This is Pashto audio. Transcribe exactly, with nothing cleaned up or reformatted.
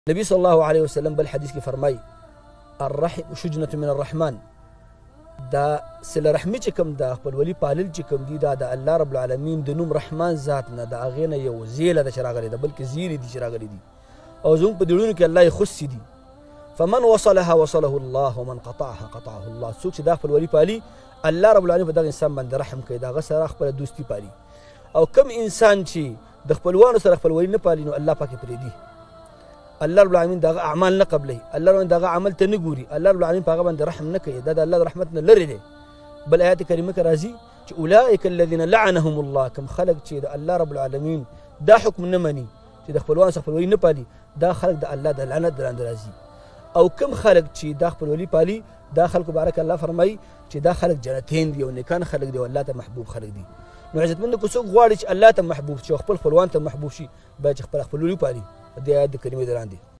نبی صلی الله علیه وسلم بل حدیث کې فرمایي الرحم شجنة من الرحمن، دا صله رحمي چې کوم دا خپلولي پالل چې کوم دي دا د الله رب العالمین د نوم رحمان ذات نه د هغې نه یو زیله ده چې راغلې ده، بلکې زیرې دي چې راغلې دي او زموږ په دړونو کې الله یې خصي دي. فمن وصلها وصله الله ومن قطعها قطعه الله. څوک چې دا خپلولي پالي الله رب العالمین په دغه انسان باندې رحم کوي، د هغه سره خپله دوستي پالي. او کم انسان چې د خپلوانو سره خپلولي نه پالي نو الله پاکې پرېږدي. الله رب العالمین دغه اعمال نه قبلوي، الله رب دغه عمل ته نه ګوري، الله رب العالمین په هغه باندې رحم نه کوي، دا د الله د رحمت نه لرې دی. بل آیات کریمه کې راځي چې اولئک الذین لعنهم الله، کوم خلک چې د الله رب العالمین دا حکم نه مني چې د خپلوانو سره خپلولي نه پالي، دا خلک د الله د لعنت لاندې راځي. او کوم خلک چې دا خپلولي پالي دا خلکو بارک الله فرمایي چې دا خلک جنتین دي او نیکان خلک دي او الله ته محبوب خلک دي. نو عزتمند که څوک غواړي چې الله ته محبوب شي او خپل خپلوان ته محبوب شي باید چې خپل خپلولي پالي. د آیات کریمې د لاندې